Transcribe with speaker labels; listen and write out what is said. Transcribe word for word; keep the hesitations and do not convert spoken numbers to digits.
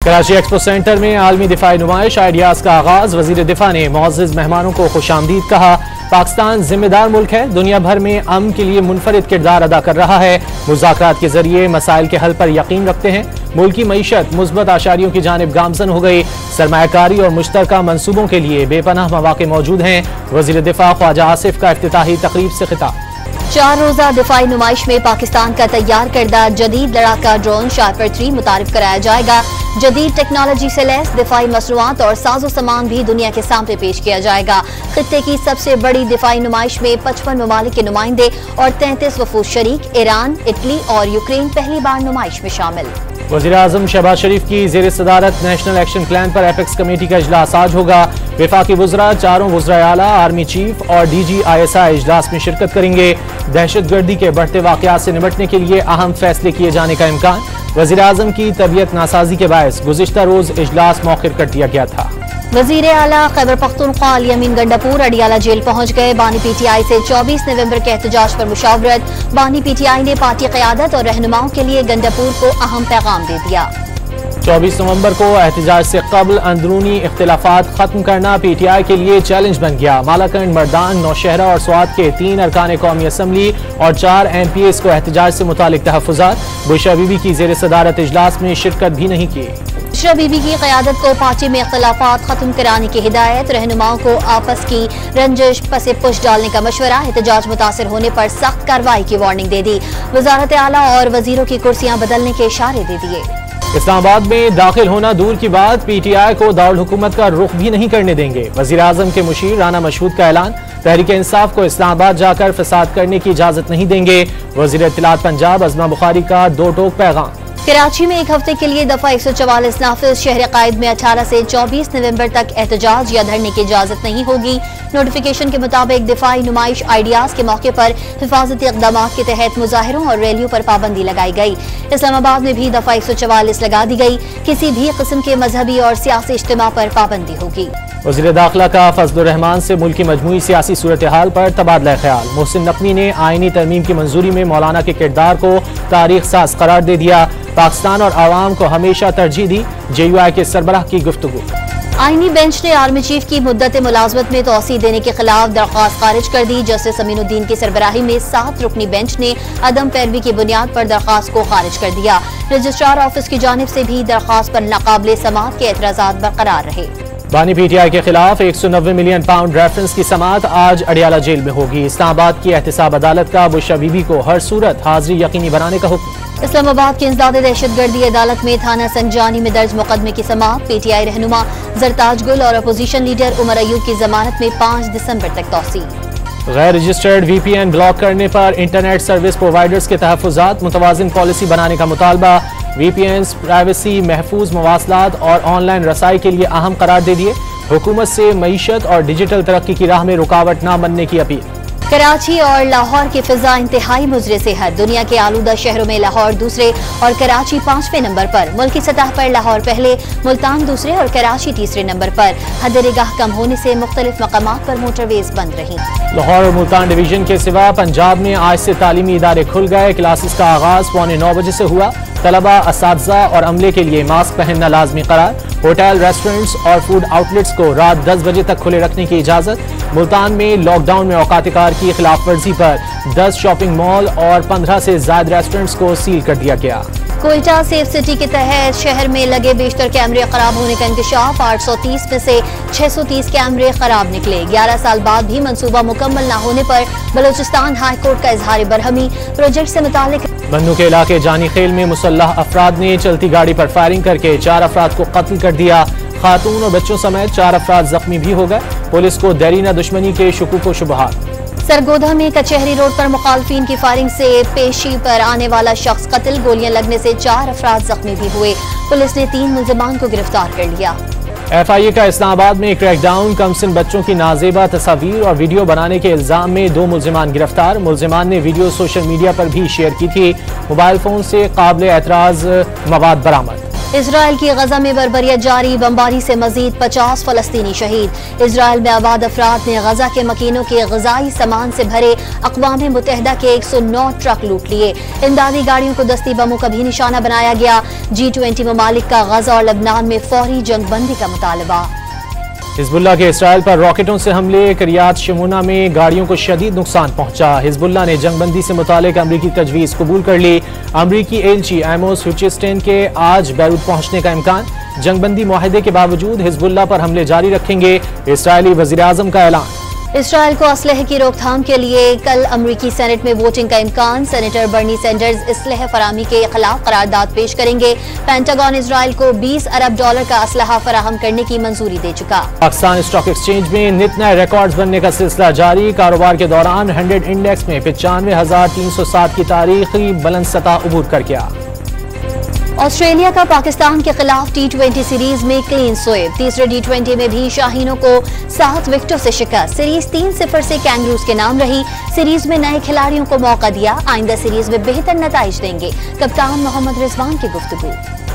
Speaker 1: Karachi expo centre में आलमी दिफाई नुमाइश आइडियाज का आगाज। वजीर दिफा ने मुअज़्ज़िज़ मेहमानों को खुशामदीद कहा। पाकिस्तान जिम्मेदार मुल्क है, दुनिया भर में अमन के लिए मुनफरिद किरदार अदा कर रहा है। मुज़ाकरात के जरिए मसाइल के हल पर यकीन रखते हैं। मुल्क की मईशत मुस्बत आशारियों की जानिब गामजन हो गई। सरमायाकारी और मुश्तरका मंसूबों के लिए बेपनाह मौके मौजूद हैं। वजीर दिफा ख्वाजा आसिफ का इफ्तिताही तकरीब से खिताब।
Speaker 2: चार रोजा दिफाई नुमाइश में पाकिस्तान का तैयार करदा जदीद लड़ाका ड्रोन शार्पर थ्री मुतारिफ कराया जाएगा। जदीद टेक्नोलॉजी से लैस दिफाई मसनूआत और साजो सामान भी दुनिया के सामने पेश किया जाएगा। खित्ते की सबसे बड़ी दिफाई नुमाइश में पचपन ममालिक के नुमाइंदे और तैंतीस वफूद शरीक। ईरान, इटली और यूक्रेन पहली बार नुमाइश में शामिल।
Speaker 1: वज़ीर आज़म शहबाज शरीफ की ज़ेर सदारत नेशनल एक्शन प्लान पर एपेक्स कमेटी का इजलास आज होगा। विफाकी वज़रा, चारों वज़राए आला, आर्मी चीफ और D G I S I इजलास में शिरकत करेंगे। दहशत गर्दी के बढ़ते वाक़यात से निपटने के लिए अहम फैसले किए जाने का इम्कान। वज़ीर आज़म की तबीयत नासाजी के बायस गुज़िश्ता रोज इजलास मौखिर कर दिया गया था।
Speaker 2: वज़ीर आला खैबर पख्तूनख्वा अली अमीन गंडापुर अडियाला जेल पहुंच गए। बानी पी टी आई से चौबीस नवंबर के एहतजाज पर मुशावरत। बानी पी टी आई ने पार्टी क़यादत और रहनुमाओं के लिए गंडापुर को अहम पैगाम दे दिया।
Speaker 1: चौबीस नवंबर को एहतजाज से कबल अंदरूनी इख्तिलाफात खत्म करना पी टी आई के लिए चैलेंज बन गया। मालाकंड, मर्दान, नौशहरा और स्वात के तीन अरकान कौमी असम्बली और चार एम पी एस को एहतजाज से मुतालिक तहफ़्फ़ुज़ात। बुशरा बीबी की ज़ेर सदारत इजलास में शिरकत भी नहीं की।
Speaker 2: बुशरा बीबी की क़यादत को पार्टी में इख्तिलाफात खत्म कराने की हिदायत। रहनुमाओं को आपस की रंजिश पसे पुश डालने का मशवरा। एहतजाज मुतासिर होने पर सख्त कार्रवाई की वार्निंग दे दी। वजारत आला और वजीरों की कुर्सियां बदलने के इशारे दे दिए।
Speaker 1: इस्लामाबाद में दाखिल होना दूर की बात, पी टी आई को दारुल हुकूमत का रुख भी नहीं करने देंगे। वज़ीर आज़म के मुशीर राना मशहूद का ऐलान। तहरीक इंसाफ को इस्लामाबाद जाकर फसाद करने की इजाजत नहीं देंगे। वज़ीर इत्तलात पंजाब अज़मा बुखारी का दो टोक पैगाम।
Speaker 2: कराची में एक हफ्ते के लिए दफा एक सौ चवालीस नाफिज। शहर कायद में अठारह से चौबीस नवंबर तक एहतजाज या धरने की इजाजत नहीं होगी। नोटिफिकेशन के मुताबिक दिफाई नुमाइश आइडियाज के मौके पर हिफाजती इक़दामात के तहत मुजाहिरों और रैलियों पर पाबंदी लगाई गई। इस्लामाबाद में भी दफा एक सौ चवालीस लगा दी गई। किसी भी किस्म के मजहबी और सियासी इज्तिमा पर पाबंदी होगी।
Speaker 1: वज़ीर दाखिला का फजलुर रहमान से मुल्क की मजमूई सियासी सूरत हाल पर तबादला ख्याल। मोहसिन नकवी ने आईनी तरमीम की मंजूरी में मौलाना के किरदार को तारीख साज करार दे दिया। पाकिस्तान और आवाम को हमेशा तरजीह दी। जे यू आई के सरबराह की गुफ्तगू।
Speaker 2: आईनी बेंच ने आर्मी चीफ की मुद्दत मुलाजमत में तोसी देने के खिलाफ दरख्वास्त खारिज कर दी। जस्टिस अमीनुद्दीन की सरबराही में सात रुकनी बेंच ने अदम पैरवी की बुनियाद पर दरख्वास्त को खारिज कर दिया। रजिस्ट्रार ऑफिस की जानिब से भी दरख्वास्त पर नाकाबिले समाअत के एतराज़ात बरकरार रहे।
Speaker 1: बानी पी टी आई के खिलाफ एक सौ नब्बे मिलियन पाउंड रेफरेंस की समाअत आज अडियाला जेल में होगी। इस्लामाबाद की एहतसाब अदालत का बुशरा बीबी को हर सूरत हाजिरी यकीनी बनाने का हुक्म।
Speaker 2: इस्लामाबाद के इंसदाद दहशतगर्दी अदालत में थाना संजानी में दर्ज मुकदमे की समाअत। पी टी आई रहनुमा जरताज गुल और अपोजिशन लीडर उमर अयूब की जमानत में पाँच दिसंबर तक तौसी।
Speaker 1: गैर registered V P N block करने पर इंटरनेट सर्विस प्रोवाइडर्स के तहफ़्फ़ुज़ात। मुतवाज़िन पॉलिसी बनाने का मुतालबा। वी पी एन प्राइवेसी, महफूज मवासलात और ऑनलाइन रसाई के लिए अहम करार दे दिए। हुकूमत से मईशत और डिजिटल तरक्की की राह में रुकावट न बनने की अपील।
Speaker 2: कराची और लाहौर की फिजा इंतहाई मुजरे सेहत। दुनिया के आलूदा शहरों में लाहौर दूसरे और कराची पांचवें नंबर पर। मुल्की सतह पर लाहौर पहले, मुल्तान दूसरे और कराची तीसरे नंबर पर। हद निगाह कम होने से मुख्तलिफ मकामात पर मोटरवेज बंद रही।
Speaker 1: लाहौर और मुल्तान डिवीजन के सिवा पंजाब में आज से तालीमी इदारे खुल गए। क्लासेस का आगाज पौने नौ बजे से हुआ। तलबा, असातिज़ा और अमले के लिए मास्क पहनना लाजमी करार। होटल, रेस्टोरेंट्स और फूड आउटलेट्स को रात दस बजे तक खुले रखने की इजाजत। मुल्तान में लॉकडाउन में औकात कार की खिलाफ वर्जी पर दस शॉपिंग मॉल और पंद्रह से ज्यादा रेस्टोरेंट्स को सील कर दिया गया।
Speaker 2: कोयटा सेफ सिटी के तहत शहर में लगे बेशतर कैमरे खराब होने का इंकशाफ। आठ सौ तीस में से छह सौ तीस कैमरे खराब निकले। ग्यारह साल बाद भी मंसूबा मुकम्मल न होने पर बलोचिस्तान हाई कोर्ट का इजहार बरहमी। प्रोजेक्ट से मुतालिक
Speaker 1: बन्नू के इलाके जानी खेल में मुसल्लह अफराद ने चलती गाड़ी पर फायरिंग करके चार अफराद को कत्ल कर दिया। खातून और बच्चों समेत चार अफराद जख्मी भी हो गए। पुलिस को देरीना दुश्मनी के शुकूक व शुबहात।
Speaker 2: सरगोधा में कचहरी रोड पर मुखालफिन की फायरिंग से पेशी पर आने वाला शख्स कत्ल। गोलियां लगने से चार अफराद जख्मी भी हुए। पुलिस ने तीन मुल्जिमान को गिरफ्तार कर लिया।
Speaker 1: एफ आई ए का इस्लामाबाद में क्रैकडाउन। कमसिन बच्चों की नाजेबा तस्वीर और वीडियो बनाने के इल्जाम में दो मुल्जिमान गिरफ्तार। मुल्जिमान ने वीडियो सोशल मीडिया पर भी शेयर की थी। मोबाइल फोन से काबिल एतराज मवाद बरामद।
Speaker 2: इसराइल की गजा में बर्बरियत जारी, बमबारी से मजीद पचास फलस्तीनी शहीद। इसराइल में आबाद अफराद ने गजा के मकीनों के गजाई सामान से भरे अक़वाम मुत्तहिदा के एक सौ नौ ट्रक लूट लिए। इमदादी गाड़ियों को दस्ती बमों का भी निशाना बनाया गया। जी ट्वेंटी ममालिक का गजा और लबनान में फौरी जंगबंदी का मुतालबा।
Speaker 1: हिजबुल्लाह के इसराइल पर रॉकेटों से हमले, करियात शमूना में गाड़ियों को शदीद नुकसान पहुंचा। हिजबुल्लाह ने जंगबंदी से मुतालिक अमरीकी तजवीज़ कबूल कर ली। अमरीकी एलची एमोस हुचिस्टेन के आज बैरूत पहुंचने का इम्कान। जंगबंदी मुआहदे के बावजूद हिजबुल्लाह पर हमले जारी रखेंगे, इसराइली वज़ीर आज़म का ऐलान।
Speaker 2: इसराइल को असलहे की रोकथाम के लिए कल अमरीकी सेनेट में वोटिंग का इम्कान। सेनेटर बर्नी सैंडर्स इसलह फरामी के खिलाफ करारदाद पेश करेंगे। पेंटागन इसराइल को बीस अरब डॉलर का असलहा फराहम करने की मंजूरी दे चुका।
Speaker 1: पाकिस्तान स्टॉक एक्सचेंज में नित नए रिकॉर्ड्स बनने का सिलसिला जारी। कारोबार के दौरान हंड्रेड इंडेक्स में पचानवे हजार तीन सौ सात की तारीखी बुलंद सतह अबूर कर गया।
Speaker 2: ऑस्ट्रेलिया का पाकिस्तान के खिलाफ टी ट्वेंटी सीरीज में क्लीन स्वीप। तीसरे टी ट्वेंटी में भी शाहीनों को सात विकेटों से शिकस्त। सीरीज तीन सिफर से कैंगरूज के नाम रही। सीरीज में नए खिलाड़ियों को मौका दिया, आइंदा सीरीज में बेहतर नताइज देंगे। कप्तान मोहम्मद रिजवान की गुफ्तगू।